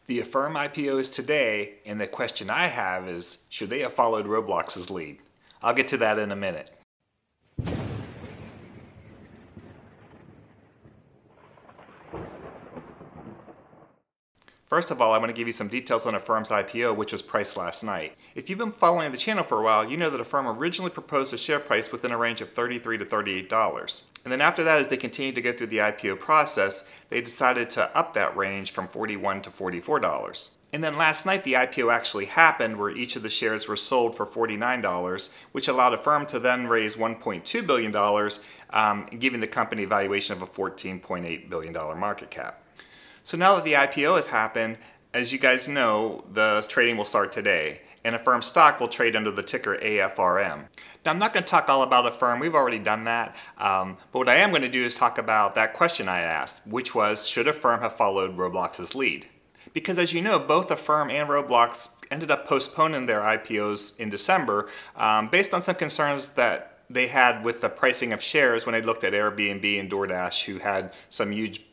The Affirm IPO is today, and the question I have is, should they have followed Roblox's lead? I'll get to that in a minute. First of all, I want to give you some details on Affirm's IPO, which was priced last night. If you've been following the channel for a while, you know that Affirm originally proposed a share price within a range of $33 to $38. And then after that, as they continued to go through the IPO process, they decided to up that range from $41 to $44. And then last night, the IPO actually happened where each of the shares were sold for $49, which allowed Affirm to then raise $1.2 billion, giving the company a valuation of a $14.8 billion market cap. So now that the IPO has happened, as you guys know, the trading will start today, and Affirm stock will trade under the ticker AFRM. Now I'm not going to talk all about Affirm, we've already done that, but what I am going to do is talk about that question I asked, which was, should Affirm have followed Roblox's lead? Because as you know, both Affirm and Roblox ended up postponing their IPOs in December based on some concerns that they had with the pricing of shares when they looked at Airbnb and DoorDash, who had some huge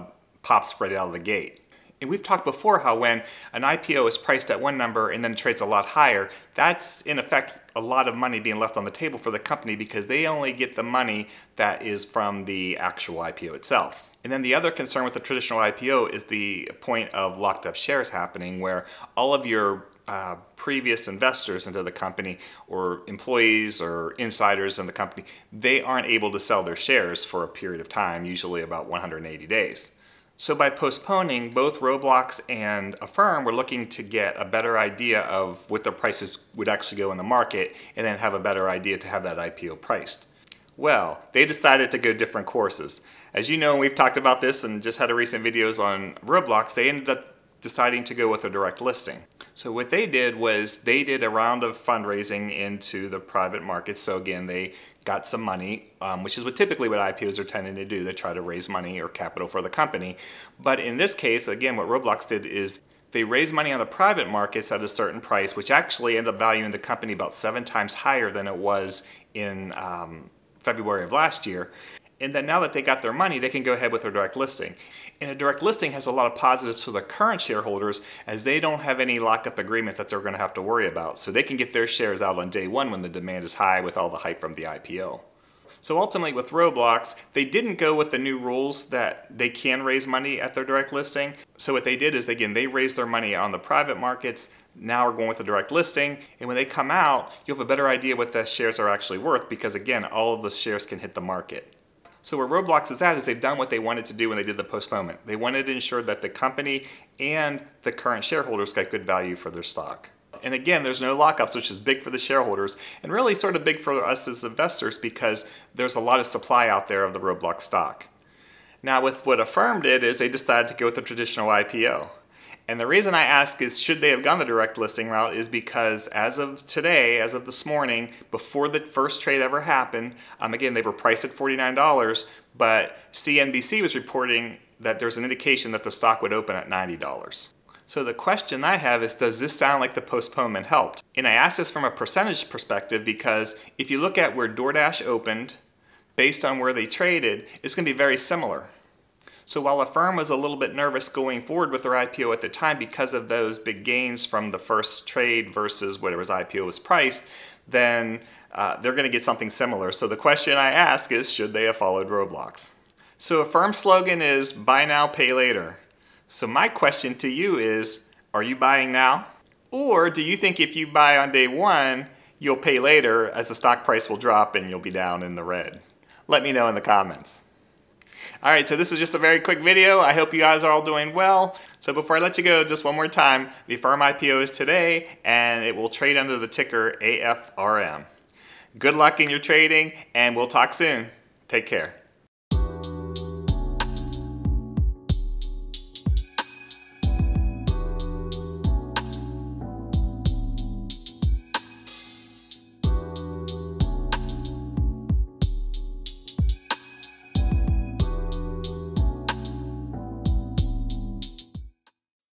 pops right out of the gate. And we've talked before how when an IPO is priced at one number and then trades a lot higher, that's in effect a lot of money being left on the table for the company because they only get the money that is from the actual IPO itself. And then the other concern with the traditional IPO is the point of locked up shares happening where all of your previous investors into the company or employees or insiders in the company, they aren't able to sell their shares for a period of time, usually about 180 days. So by postponing, both Roblox and Affirm were looking to get a better idea of what their prices would actually go in the market and then have a better idea to have that IPO priced. Well, they decided to go different courses. As you know, we've talked about this and just had a recent videos on Roblox, they ended up deciding to go with a direct listing. So what they did was they did a round of fundraising into the private market. So again, they got some money, which is typically what IPOs are tending to do. They try to raise money or capital for the company. But in this case, again, what Roblox did is they raised money on the private markets at a certain price, which actually ended up valuing the company about 7 times higher than it was in February of last year. And then now that they got their money, they can go ahead with their direct listing. And a direct listing has a lot of positives for the current shareholders as they don't have any lockup agreement that they're going to have to worry about. So they can get their shares out on day one when the demand is high with all the hype from the IPO. So ultimately with Roblox, they didn't go with the new rules that they can raise money at their direct listing. So what they did is, again, they raised their money on the private markets. Now we're going with the direct listing, and when they come out, you'll have a better idea what the shares are actually worth because, again, all of the shares can hit the market. So where Roblox is at is they've done what they wanted to do when they did the postponement. They wanted to ensure that the company and the current shareholders got good value for their stock. And again, there's no lockups, which is big for the shareholders and really sort of big for us as investors because there's a lot of supply out there of the Roblox stock. Now with what Affirm did is they decided to go with the traditional IPO. And the reason I ask is should they have gone the direct listing route is because as of today, as of this morning, before the first trade ever happened, again, they were priced at $49, but CNBC was reporting that there's an indication that the stock would open at $90. So the question I have is, does this sound like the postponement helped? And I ask this from a percentage perspective because if you look at where DoorDash opened, based on where they traded, it's going to be very similar. So while Affirm was a little bit nervous going forward with their IPO at the time because of those big gains from the first trade versus whatever his IPO was priced, then they're going to get something similar. So the question I ask is, should they have followed Roblox? So Affirm's slogan is, buy now, pay later. So my question to you is, are you buying now? Or do you think if you buy on day one, you'll pay later as the stock price will drop and you'll be down in the red? Let me know in the comments. Alright, so this was just a very quick video. I hope you guys are all doing well. So before I let you go, just one more time, the Affirm IPO is today and it will trade under the ticker AFRM. Good luck in your trading and we'll talk soon. Take care.